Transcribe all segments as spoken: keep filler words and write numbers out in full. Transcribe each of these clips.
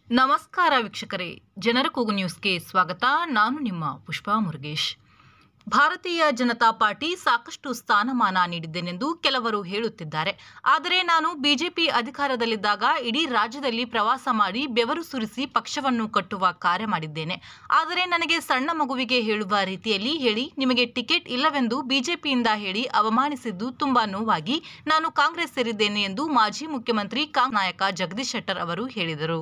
ನಮಸ್ಕಾರ ವೀಕ್ಷಕರೇ, ಜನರ ಕೂಗು ನ್ಯೂಸ್ಗೆ ಸ್ವಾಗತ. ನಾನು ನಿಮ್ಮ ಪುಷ್ಪಾ ಮುರುಗೇಶ್. ಭಾರತೀಯ ಜನತಾ ಪಾರ್ಟಿ ಸಾಕಷ್ಟು ಸ್ಥಾನಮಾನ ನೀಡಿದ್ದೇನೆಂದು ಕೆಲವರು ಹೇಳುತ್ತಿದ್ದಾರೆ. ಆದರೆ ನಾನು ಬಿಜೆಪಿ ಅಧಿಕಾರದಲ್ಲಿದ್ದಾಗ ಇಡೀ ರಾಜ್ಯದಲ್ಲಿ ಪ್ರವಾಸ ಮಾಡಿ ಬೆವರು ಸುರಿಸಿ ಪಕ್ಷವನ್ನು ಕಟ್ಟುವ ಕಾರ್ಯ ಮಾಡಿದ್ದೇನೆ. ಆದರೆ ನನಗೆ ಸಣ್ಣ ಮಗುವಿಗೆ ಹೇಳುವ ರೀತಿಯಲ್ಲಿ ಹೇಳಿ ನಿಮಗೆ ಟಿಕೆಟ್ ಇಲ್ಲವೆಂದು ಬಿಜೆಪಿಯಿಂದ ಹೇಳಿ ಅವಮಾನಿಸಿದ್ದು ತುಂಬಾ ನೋವಾಗಿ ನಾನು ಕಾಂಗ್ರೆಸ್ ಸೇರಿದ್ದೇನೆ ಎಂದು ಮಾಜಿ ಮುಖ್ಯಮಂತ್ರಿ ಕಾಂಗ್ರೆಸ್ ನಾಯಕ ಜಗದೀಶ್ ಶೆಟ್ಟರ್ ಅವರು ಹೇಳಿದರು.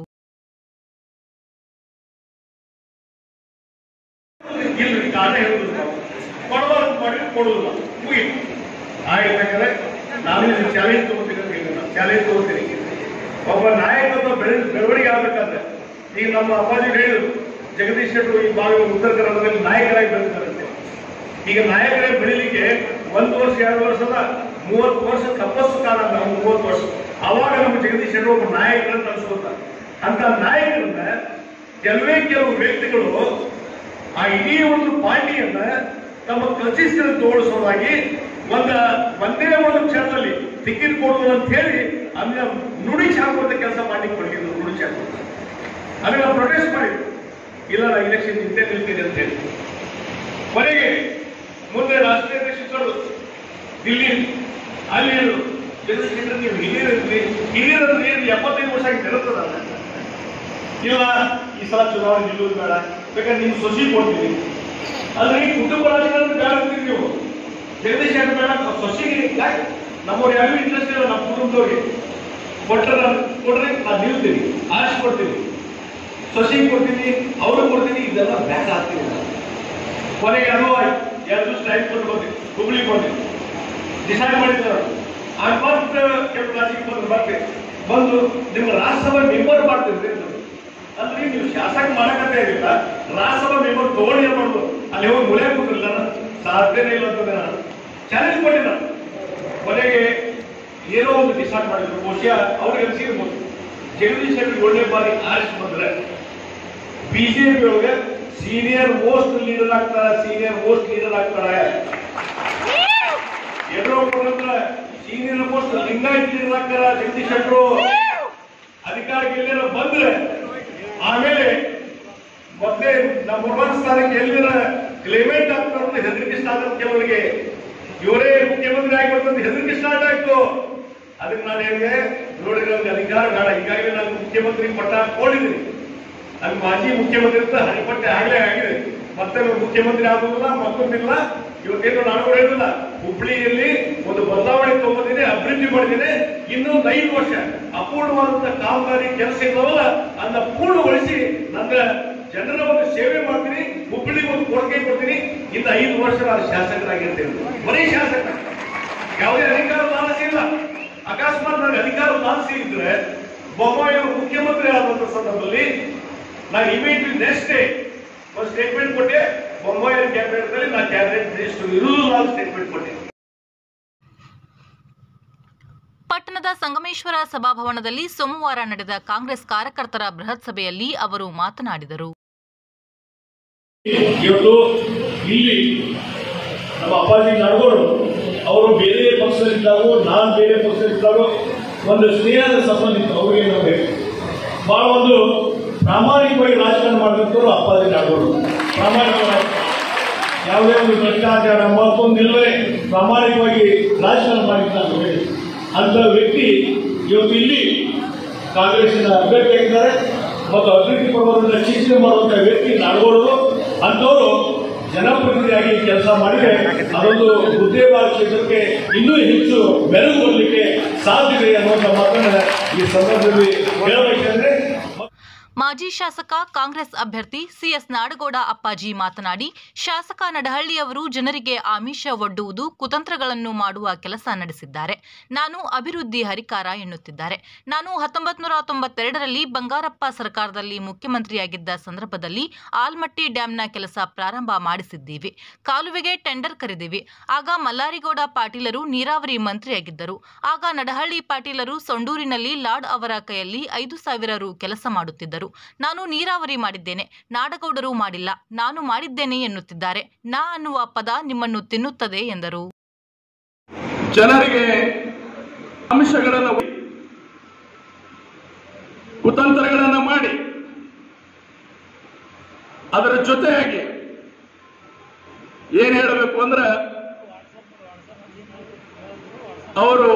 ನಾನು ಚಾಲೆಂಜ್ ತಗೋತೀನಿ ಚಾಲೆಂಜ್ ತಗೋತೀನಿ ಒಬ್ಬ ನಾಯಕತ್ವ ಬೆಳವಣಿಗೆ ಆಗ್ಬೇಕಾದ್ರೆ ಈಗ ನಮ್ಮ ಅಪ್ಪಾಜಿ ಹೇಳಿದ್ರು, ಜಗದೀಶ್ ಶೆಟ್ಟರು ಈ ಭಾಗ ಉತ್ತರ ಕರ್ನಾಟಕದಲ್ಲಿ ನಾಯಕರಾಗಿ ಬೆಳೆದಾರಂತೆ. ಈಗ ನಾಯಕರೇ ಬೆಳಿಲಿಕ್ಕೆ ಒಂದು ವರ್ಷ ಎರಡು ವರ್ಷದ ಮೂವತ್ತು ವರ್ಷ ತಪಸ್ಸು ಕಾಲ ನಾವು ಮೂವತ್ತು ವರ್ಷ ಅವಾಗ ನಮ್ಮ ಜಗದೀಶ್ ಶೆಟ್ಟರು ಒಬ್ಬ ನಾಯಕರನ್ನು ಅನ್ಸ್ಕೊತಾರೆ. ಅಂತ ನಾಯಕರನ್ನ ಕೆಲವೇ ಕೆಲವು ವ್ಯಕ್ತಿಗಳು ಆ ಇಡೀ ಒಂದು ಪಾರ್ಟಿಯನ್ನ ತಮ್ಮ ಕನ್ಸಿಸ್ಟೆನ್ಸಿ ತೋರಿಸೋದಾಗಿ ಒಂದ ಒಂದೇ ಒಂದು ಕ್ಷಣದಲ್ಲಿ ಟಿಕೆಟ್ ಕೊಡುವುದು ಅಂತ ಹೇಳಿ ಅದನ್ನ ನುಡಿ ಹಾಕುವಂತ ಕೆಲಸ ಮಾಡ್ಲಿಕ್ಕೆ ಹೊರಗಿದ್ರು. ನುಡಿ ಹಾಕುವಂತ ಅದನ್ನ ಪ್ರೊಟೆಸ್ಟ್ ಮಾಡಿದ್ರು. ಇಲ್ಲ ನಾ ಇಲೆಕ್ಷನ್ ನಿಂತೇ ನಿಲ್ತೀನಿ ಅಂತ ಹೇಳಿ ಕೊನೆಗೆ ಮುಂದೆ ರಾಷ್ಟ್ರೀಯ ಅಧ್ಯಕ್ಷರು ದಿಲ್ಲಿ ಅಲ್ಲಿ ಜಗದೀಶ್ ನೀವು ಹಿರಿಯರಲ್ಲಿ ಹಿರಿಯರಲ್ಲಿ ಎಪ್ಪತ್ತೈದು ವರ್ಷ ಆಗಿ ತೆರತದಲ್ಲ, ಇಲ್ಲ ಈ ಸಲ ಚುನಾವಣೆ ನಿಲ್ಲುವುದು ಬೇಡ, ಬೇಕಾದ್ರೆ ನಿಮ್ಗೆ ಸೊಸಿ ಕೊಡ್ತೀವಿ ಅಂದ್ರೆ ಈ ಕುಟುಂಬ ರಾಜಕಾರಣ ಬೇಡ ಅಂತೀರಿ ನೀವು. ಜಗದೀಶ್ ಶೆಟ್ಟರ್ ಬೇಡ ಸೊಸಿಗೆ ಯಾಕೆ ನಮ್ಮವ್ರು ಯಾರಿಗೂ ಇಂಟ್ರೆಸ್ಟ್ ಇಲ್ಲ. ನಮ್ಮ ಕುಟುಂಬದವ್ರಿಗೆ ಕೊಟ್ಟರೆ ಕೊಡ್ರಿ ನಾನು ನಿಲ್ತೀನಿ, ಆರಿಸಿ ಕೊಡ್ತೀನಿ, ಸೊಸಿಗೆ ಕೊಡ್ತೀನಿ, ಅವ್ರಿಗೆ ಕೊಡ್ತೀನಿ, ಇದೆಲ್ಲ ಬ್ಯಾಕ್ ಆಗ್ತೀನಿ. ಕೊನೆಗೆ ಅದು ಎರಡು ದಿವಸ ಟೈಮ್ ಕೊಟ್ಟು ಬರ್ತೀನಿ, ಹುಬ್ಳಿಗೆ ಬರ್ತೀನಿ, ಡಿಸೈಡ್ ಮಾಡಿದ್ದಾರೆ. ಆ ಮತ್ತೆ ಕೆಟ್ಟ ರಾಜಕೀಯ ಬಂದು ಬರ್ತೀನಿ, ಬಂದು ನಿಮ್ಮ ರಾಜ್ಯಸಭಾ ಮೆಂಬರ್ ಮಾಡ್ತಿದ್ರಿ ಅಂದ್ರೆ ನೀವು ಶಾಸಕ ಮಾಡಕತ್ತೇ ಆಗಿಲ್ಲ, ರಾಜ್ಯಸಭಾ ಮೆಂಬರ್ ತಗೊಳ್ಳಿ ಮಾಡೋದು ಅಲ್ಲಿ ಹೋಗಿ ಮುಳೆ ಕೂತಿಲ್ಲ, ಸಾಧ್ಯನೇ ಇಲ್ಲ ಅಂತ ನಾನು ಚಾಲೆಂಜ್ ಕೊಡಿ. ನಾನು ಕೊನೆಗೆ ಏನೋ ಒಂದು ಡಿಸೈಡ್ ಮಾಡಿದ್ರು. ಬಹುಶಃ ಅವ್ರಿಗೆ ಅನ್ಸಿರ್ಬೋದು ಜಗದೀಶ್ ಶೆಟ್ಟರ್ ಏಳನೇ ಬಾರಿ ಆರಿಸಿ ಬಂದ್ರೆ ಬಿಜೆಪಿ ಒಳಗೆ ಸೀನಿಯರ್ ಮೋಸ್ಟ್ ಲೀಡರ್ ಆಗ್ತಾರೆ, ಸೀನಿಯರ್ ಮೋಸ್ಟ್ ಲೀಡರ್ ಆಗ್ತಾರೆ. ಎಲ್ಲೋ ಸೀನಿಯರ್ ಮೋಸ್ಟ್ ಲಿಂಗಾಯತ್ ಲೀಡರ್ ಆಗ್ತಾರ ಜಗದೀಶ್ ಶೆಟ್ಟರು. ಅಧಿಕಾರಕ್ಕೆ ಎಲ್ಲೇನೋ ಬಂದ್ರೆ ಆಮೇಲೆ ಮತ್ತೆ ನಂಬರ್ ಒನ್ ಸ್ಥಾನಕ್ಕೆ ಎಲ್ಲಿನ ಕ್ಲೇಮೆಂಟ್ ಆಗ್ತಾರೆ ಹೆದರಿಕೆ ಸ್ಟಾರ್ಟ್ ಆದ ಕೆಲವರಿಗೆ. ಇವರೇ ಮುಖ್ಯಮಂತ್ರಿ ಆಗಿಬಿಟ್ಟು ಹೆದರಿಕೆ ಸ್ಟಾರ್ಟ್ ಆಯ್ತು. ಅದಕ್ಕೆ ನಾನು ಹೇಳಿದೆ, ನೋಡಿದ್ರೆ ಅವ್ರಿಗೆ ಅಧಿಕಾರ ಬೇಡ, ಈಗಾಗಲೇ ನಾನು ಮುಖ್ಯಮಂತ್ರಿ ಪಟ್ಟ ಕೊಡಿದ್ದೀನಿ, ಅಲ್ಲಿ ಮಾಜಿ ಮುಖ್ಯಮಂತ್ರಿ ಅಂತ ಹರಿಪಟ್ಟೆ ಆಗ್ಲೇ ಆಗಿದೆ, ಮತ್ತೆ ಮುಖ್ಯಮಂತ್ರಿ ಆಗೋದಿಲ್ಲ, ಮತ್ತೊಂದಿಲ್ಲ. ಇವತ್ತೇನು ನಾನು ಹೇಳಿಲ್ಲ, ಹುಬ್ಳಿಯಲ್ಲಿ ಒಂದು ಬದಲಾವಣೆ ತಗೊಂಡಿದ್ದೀನಿ, ಅಭಿವೃದ್ಧಿ ಮಾಡಿದ್ದೀನಿ. ಇನ್ನೊಂದು ಐದು ವರ್ಷ ಅಪೂರ್ಣವಾದಂತಹ ಕಾಮಗಾರಿ ಕೆಲಸ ಇದ್ದಾವಲ್ಲ ಅದನ್ನ ಪೂರ್ಣಗೊಳಿಸಿ ನನ್ನ ಜನರ ಒಂದು ಸೇವೆ ಮಾಡ್ತೀನಿ, ಹುಬ್ಬಳ್ಳಿಗೆ ಒಂದು ಕೊಡುಗೆ ಕೊಡ್ತೀನಿ. ಇನ್ನು ಐದು ವರ್ಷ ನಾನು ಶಾಸಕರಾಗಿರ್ತೇನೆ, ಬರೀ ಶಾಸಕ, ಯಾವುದೇ ಅಧಿಕಾರದ ಆಲಸ್ಯ ಇಲ್ಲ. ಅಕಸ್ಮಾತ್ ನನಗೆ ಅಧಿಕಾರದ ಆಲಸ್ಯ ಇದ್ರೆ ಬೊಮ್ಮಾಯಿ ಮುಖ್ಯಮಂತ್ರಿ ಆದಂತ ಸಂದರ್ಭದಲ್ಲಿ ನಾನು ಇಮಿಡಿಯೇಟ್ಲಿ ನೆಕ್ಸ್ಟ್ ಡೇ ಒಂದು ಸ್ಟೇಟ್ಮೆಂಟ್ ಕೊಟ್ಟೆ. ಬೊಮ್ಮಾಯಿ ಕ್ಯಾಬಿನೆಟ್ ನಾನು ಕ್ಯಾಬಿನೆಟ್ ಮಿನಿಸ್ಟರ್ ಇರುವುದಿಲ್ಲ ಸ್ಟೇಟ್ಮೆಂಟ್ ಕೊಟ್ಟೆ. ಪಟ್ಟಣದ ಸಂಗಮೇಶ್ವರ ಸಭಾಭವನದಲ್ಲಿ ಸೋಮವಾರ ನಡೆದ ಕಾಂಗ್ರೆಸ್ ಕಾರ್ಯಕರ್ತರ ಬೃಹತ್ ಸಭೆಯಲ್ಲಿ ಅವರು ಮಾತನಾಡಿದರು. ಇವತ್ತು ಇಲ್ಲಿ ನಮ್ಮ ಅಪ್ಪಾಜಿ ನಾಡಗೌಡರು ಅವರು ಬೇರೆ ಪಕ್ಷದಲ್ಲಿದ್ದಾರೋ, ನಾನು ಬೇರೆ ಪಕ್ಷದಲ್ಲಿದ್ದಾರೋ, ಒಂದು ಸ್ನೇಹದ ಸಂಬಂಧ ಇತ್ತು ಅವರಿಗೆ. ನಮಗೆ ಬಹಳ ಒಂದು ಪ್ರಾಮಾಣಿಕವಾಗಿ ರಾಜಕಾರಣ ಮಾಡಿದ್ರು ಅಪ್ಪಾಜಿ ನಾಡಗೌಡರು. ಪ್ರಾಮಾಣಿಕವಾಗಿ ಯಾವುದೇ ಒಂದು ಭ್ರಷ್ಟಾಚಾರ ಮತ್ತೊಂದಿಲ್ಲವೇ ಪ್ರಾಮಾಣಿಕವಾಗಿ ರಾಜಕಾರಣ ಮಾಡಿದ್ದಾರೆ ಅಂತ ವ್ಯಕ್ತಿ ಇವತ್ತು ಇಲ್ಲಿ ಕಾಂಗ್ರೆಸ್ಸಿನ ಅಭ್ಯರ್ಥಿಯಾಗಿದ್ದಾರೆ ಮತ್ತು ಅಭಿವೃದ್ಧಿ ಪರವಾದ ಚಿಂತನೆ ಮಾಡುವಂತಹ ವ್ಯಕ್ತಿ ನಾಡಗೌಡರು. ಅಂತವರು ಜನಪ್ರತಿನಿಧಿಯಾಗಿ ಕೆಲಸ ಮಾಡಿದರೆ ಅದೊಂದು ಉದ್ಯೋಗ ಕ್ಷೇತ್ರಕ್ಕೆ ಇನ್ನೂ ಹೆಚ್ಚು ಬೆಳಕು ಬರಲಿಕ್ಕೆ ಸಾಧ್ಯತೆ ಅನ್ನುವಂಥ ಮಾತನ್ನ ಈ ಸಂದರ್ಭದಲ್ಲಿ ಹೇಳಬೇಕೆಂದ್ರೆ ಮಾಜಿ ಶಾಸಕ ಕಾಂಗ್ರೆಸ್ ಅಭ್ಯರ್ಥಿ ಸಿಎಸ್ ನಾಡಗೌಡ ಅಪ್ಪಾಜಿ ಮಾತನಾಡಿ, ಶಾಸಕ ನಡಹಳ್ಳಿಯವರು ಜನರಿಗೆ ಆಮಿಷ ಒಡ್ಡುವುದು, ಕುತಂತ್ರಗಳನ್ನು ಮಾಡುವ ಕೆಲಸ ನಡೆಸಿದ್ದಾರೆ. ನಾನು ಅಭಿವೃದ್ಧಿ ಹರಿಕಾರ ಎನ್ನುತ್ತಿದ್ದಾರೆ. ನಾನು ಹತ್ತೊಂಬತ್ತು ನೂರ ತೊಂಬತ್ತೆರಡರಲ್ಲಿ ಬಂಗಾರಪ್ಪ ಸರ್ಕಾರದಲ್ಲಿ ಮುಖ್ಯಮಂತ್ರಿಯಾಗಿದ್ದ ಸಂದರ್ಭದಲ್ಲಿ ಆಲ್ಮಟ್ಟಿ ಡ್ಯಾಂನ ಕೆಲಸ ಪ್ರಾರಂಭ ಮಾಡಿಸಿದ್ದೀವಿ. ಕಾಲುವೆಗೆ ಟೆಂಡರ್ ಕರೆದಿವಿ. ಆಗ ಮಲ್ಲಾರಿಗೌಡ ಪಾಟೀಲರು ನೀರಾವರಿ ಮಂತ್ರಿಯಾಗಿದ್ದರು. ಆಗ ನಡಹಳ್ಳಿ ಪಾಟೀಲರು ಸೊಂಡೂರಿನಲ್ಲಿ ಲಾಡ್ ಅವರ ಕೈಯಲ್ಲಿ ಐದು ಸಾವಿರ ರು ಕೆಲಸ ಮಾಡುತ್ತಿದ್ದರು. ನಾನು ನೀರಾವರಿ ಮಾಡಿದ್ದೇನೆ, ನಾಡಗೌಡರು ಮಾಡಿಲ್ಲ, ನಾನು ಮಾಡಿದ್ದೇನೆ ಎನ್ನುತ್ತಿದ್ದಾರೆ. ನಾ ಅನ್ನುವ ಪದ ನಿಮ್ಮನ್ನು ತಿನ್ನುತ್ತದೆ ಎಂದರು. ಜನರಿಗೆ ಅಂಶಗಳನ್ನು ಕುತಂತ್ರಗಳನ್ನು ಮಾಡಿ ಅದರ ಜೊತೆಯಾಗಿ ಏನ್ ಹೇಳಬೇಕು ಅಂದ್ರೆ ಅವರು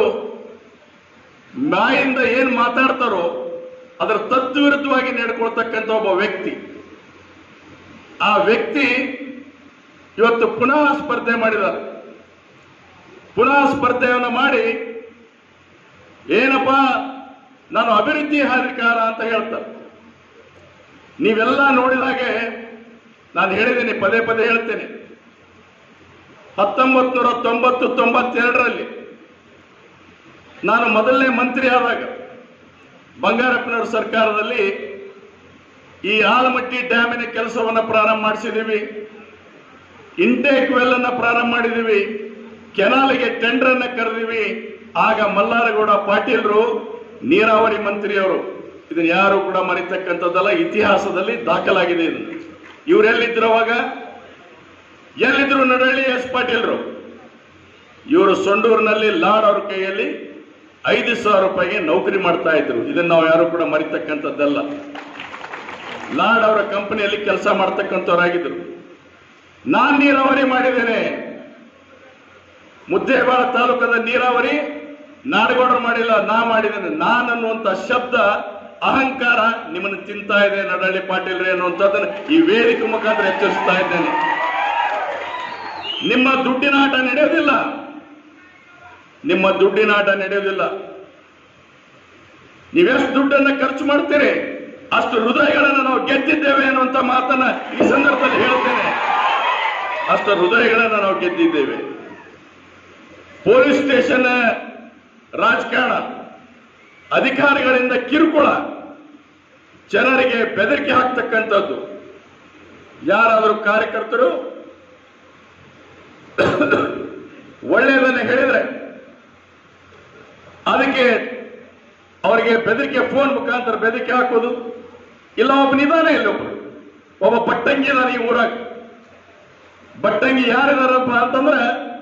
ಬಾಯಿಂದ ಏನ್ ಮಾತಾಡ್ತಾರೋ ಅದರ ತದ್ವಿರುದ್ಧವಾಗಿ ನಡ್ಕೊಳ್ತಕ್ಕಂಥ ಒಬ್ಬ ವ್ಯಕ್ತಿ. ಆ ವ್ಯಕ್ತಿ ಇವತ್ತು ಪುನಃ ಸ್ಪರ್ಧೆ ಮಾಡಿದ್ದಾರೆ. ಪುನಃ ಸ್ಪರ್ಧೆಯನ್ನು ಮಾಡಿ ಏನಪ್ಪಾ ನಾನು ಅಭಿವೃದ್ಧಿ ಅಧಿಕಾರ ಅಂತ ಹೇಳ್ತಾರೆ. ನೀವೆಲ್ಲ ನೋಡಿದಾಗೆ ನಾನು ಹೇಳಿದ್ದೀನಿ, ಪದೇ ಪದೇ ಹೇಳ್ತೇನೆ, ಹತ್ತೊಂಬತ್ತು ನೂರ ತೊಂಬತ್ತು ತೊಂಬತ್ತೆರಡರಲ್ಲಿ ನಾನು ಮೊದಲನೇ ಮಂತ್ರಿ ಆದಾಗ ಬಂಗಾರಪ್ಪನವರ ಸರ್ಕಾರದಲ್ಲಿ ಈ ಆಲಮಟ್ಟಿ ಡ್ಯಾಮಿನ ಕೆಲಸವನ್ನು ಪ್ರಾರಂಭ ಮಾಡಿಸಿದ್ದೀವಿ, ಇಂಟೇಕ್ ವೆಲ್ ಅನ್ನ ಪ್ರಾರಂಭ ಮಾಡಿದ್ದೀವಿ, ಕೆನಾಲಿಗೆ ಟೆಂಡರ್ ಅನ್ನ ಕರೆದಿವಿ. ಆಗ ಮಲ್ಲಾರಗೌಡ ಪಾಟೀಲ್ರು ನೀರಾವರಿ ಮಂತ್ರಿಯವರು. ಇದನ್ನ ಯಾರು ಕೂಡ ಮರಿತಕ್ಕಂಥದ್ದಲ್ಲ, ಇತಿಹಾಸದಲ್ಲಿ ದಾಖಲಾಗಿದೆ. ಇದು ಇವರೆಲ್ಲಿದ್ರು ಅವಾಗ? ಎಲ್ಲಿದ್ರು? ನಡಳ್ಳಿ ಎಸ್ ಪಾಟೀಲ್ರು. ಇವರು ಸೊಂಡೂರಿನಲ್ಲಿ ಲಾಡ್ ಅವ್ರ ಕೈಯಲ್ಲಿ ಐದು ಸಾವಿರ ರೂಪಾಯಿಗೆ ನೌಕರಿ ಮಾಡ್ತಾ ಇದ್ರು. ಇದನ್ನ ನಾವು ಯಾರು ಕೂಡ ಮರಿತಕ್ಕಂಥದ್ದಲ್ಲ. ಲಾಡ್ ಅವರ ಕಂಪನಿಯಲ್ಲಿ ಕೆಲಸ ಮಾಡ್ತಕ್ಕಂಥವ್ರಾಗಿದ್ರು. ನಾನ್ ನೀರಾವರಿ ಮಾಡಿದ್ದೇನೆ. ಮುದ್ದೇಬಾಳ ತಾಲೂಕದ ನೀರಾವರಿ ನಾಡಗೌಡರು ಮಾಡಿಲ್ಲ, ನಾ ಮಾಡಿದ್ದೇನೆ. ನಾನ್ ಅನ್ನುವಂತ ಶಬ್ದ ಅಹಂಕಾರ ನಿಮ್ಮನ್ನು ತಿಂತಾ ಇದೆ ನಡಳ್ಳಿ ಪಾಟೀಲ್ರೆ ಅನ್ನುವಂಥದ್ದನ್ನು ಈ ವೇದಿಕೆ ಮುಖಾಂತರ ಎಚ್ಚರಿಸ್ತಾ ಇದ್ದೇನೆ. ನಿಮ್ಮ ದುಡ್ಡಿನ ಆಟ ನಡೆಯೋದಿಲ್ಲ, ನಿಮ್ಮ ದುಡ್ಡಿನ ಆಟ ನಡೆಯೋದಿಲ್ಲ. ನೀವೆಷ್ಟು ದುಡ್ಡನ್ನ ಖರ್ಚು ಮಾಡ್ತೀರಿ ಅಷ್ಟು ಹೃದಯಗಳನ್ನು ನಾವು ಗೆದ್ದಿದ್ದೇವೆ ಅನ್ನುವಂತ ಮಾತನ್ನ ಈ ಸಂದರ್ಭದಲ್ಲಿ ಹೇಳ್ತೇನೆ. ಅಷ್ಟು ಹೃದಯಗಳನ್ನು ನಾವು ಗೆದ್ದಿದ್ದೇವೆ. ಪೊಲೀಸ್ ಸ್ಟೇಷನ್ ರಾಜಕಾರಣ, ಅಧಿಕಾರಿಗಳಿಂದ ಕಿರುಕುಳ, ಜನರಿಗೆ ಬೆದರಿಕೆ ಹಾಕ್ತಕ್ಕಂಥದ್ದು. ಯಾರಾದರೂ ಕಾರ್ಯಕರ್ತರು ಒಳ್ಳೆಯದನ್ನು ಹೇಳಿದ್ರೆ ಅದಕ್ಕೆ ಅವರಿಗೆ ಬೆದರಿಕೆ, ಫೋನ್ ಮುಖಾಂತರ ಬೆದರಿಕೆ ಹಾಕೋದು. ಇಲ್ಲ ಒಬ್ಬ ನಿಧಾನ, ಇಲ್ಲ ಒಬ್ರು ಒಬ್ಬ ಬಟ್ಟಂಗಿ ಇದಾರೆ ಈ ಊರಾಗ. ಬಟ್ಟಂಗಿ ಯಾರಿದಾರಪ್ಪ ಅಂತಂದ್ರೆ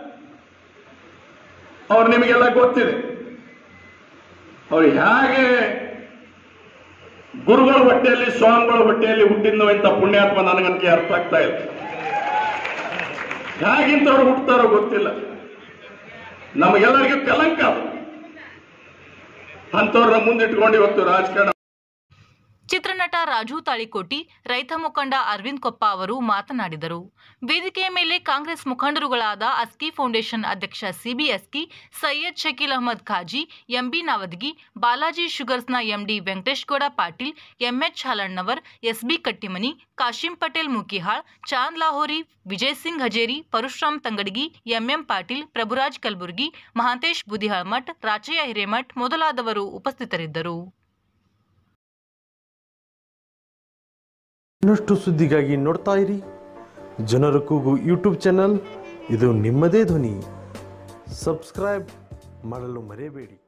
ಅವ್ರು ನಿಮಗೆಲ್ಲ ಗೊತ್ತಿದೆ. ಅವ್ರು ಹೇಗೆ ಗುರುಗಳ ಹೊಟ್ಟೆಯಲ್ಲಿ, ಸ್ವಾಮಿಗಳ ಹೊಟ್ಟೆಯಲ್ಲಿ ಹುಟ್ಟಿದ್ನೋ ಇಂಥ ಪುಣ್ಯಾತ್ಮ ನನಗಂತೂ ಅರ್ಥ ಆಗ್ತಾ ಇಲ್ಲ. ಹೇಗಿಂತವ್ರು ಹುಟ್ಟತಾರೋ ಗೊತ್ತಿಲ್ಲ. ನಮಗೆಲ್ಲರಿಗೂ ಕಲಂಕ ಅದು. ಅಂಥವ್ರನ್ನ ಮುಂದಿಟ್ಕೊಂಡು ಇವತ್ತು ರಾಜಕಾರಣ. ಚಿತ್ರನಟ ರಾಜು ತಾಳಿಕೋಟಿ, ರೈತ ಮುಖಂಡ ಅರವಿಂದ್ ಕೊಪ್ಪ ಅವರು ಮಾತನಾಡಿದರು. ವೇದಿಕೆಯ ಮೇಲೆ ಕಾಂಗ್ರೆಸ್ ಮುಖಂಡರುಗಳಾದ ಅಸ್ಕಿ ಫೌಂಡೇಶನ್ ಅಧ್ಯಕ್ಷ ಸಿಬಿ ಅಸ್ಕಿ, ಸೈಯದ್ ಶಕೀಲ್ ಅಹಮದ್ ಖಾಜಿ, ಎಂಬಿ ನಾವದಗಿ, ಬಾಲಾಜಿ ಶುಗರ್ಸ್ನ MD Venkateshgowda Patil, MH Halannavar, SB Kattimani, Kashim Patel Mukihal, Chand Lahori, Vijay Singh Hajeri, Parashuram Tangadagi, MM Patil, Prabhuraj Kalaburgi, Mahantesh Budihalmath, Rachayya Hiremath ಮೊದಲಾದವರು ಉಪಸ್ಥಿತರಿದ್ದರು. ಇನ್ನಷ್ಟು ಸುದ್ದಿಗಾಗಿ ನೋಡ್ತಾ ಇರಿ ಜನರ ಕೂಗು ಯೂಟ್ಯೂಬ್ ಚಾನಲ್. ಇದು ನಿಮ್ಮದೇ ಧ್ವನಿ. ಸಬ್ಸ್ಕ್ರೈಬ್ ಮಾಡಲು ಮರೆಯಬೇಡಿ.